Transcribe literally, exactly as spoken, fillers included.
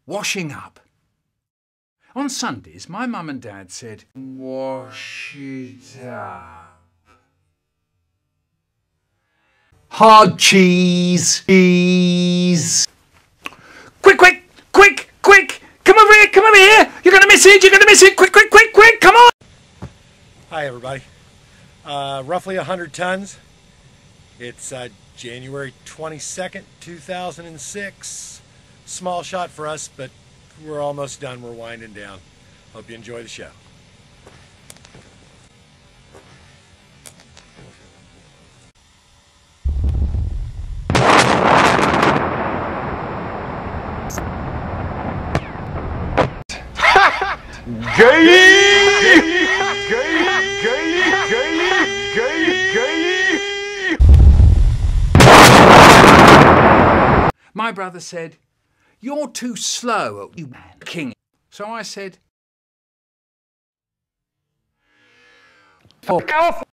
washing up. On Sundays, my mum and dad said, wash it up. Hard cheese, cheese. Quick, quick, quick, quick. Come over here, come over here. You're going to miss it, you're going to miss it. Quick, quick, quick, quick, come on. Hi, everybody. Uh, roughly one hundred tons. It's uh, January twenty-second, two thousand six. Small shot for us, but we're almost done. We're winding down. Hope you enjoy the show. Gay! Gay! Gay! Gay! Gay! Gay! My brother said, you're too slow, you man, king. So I said, fuck off.